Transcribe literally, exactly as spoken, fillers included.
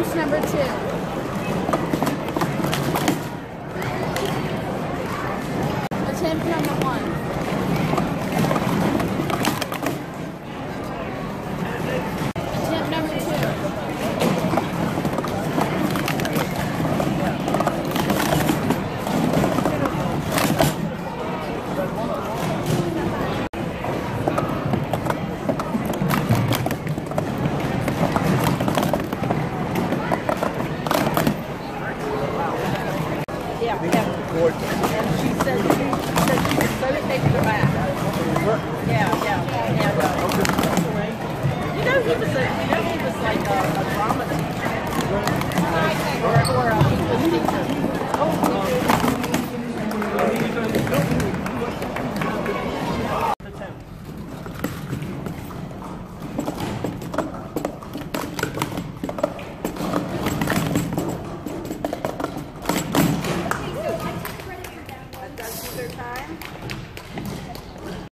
Attempts number two. Attempt number one. Attempt number two. Yeah, yeah. And she said she, she said she could let it take her back. Yeah, yeah. And, uh, you know he was a, you know he was like a, a drama teacher. Or, or a English teacher. Oh,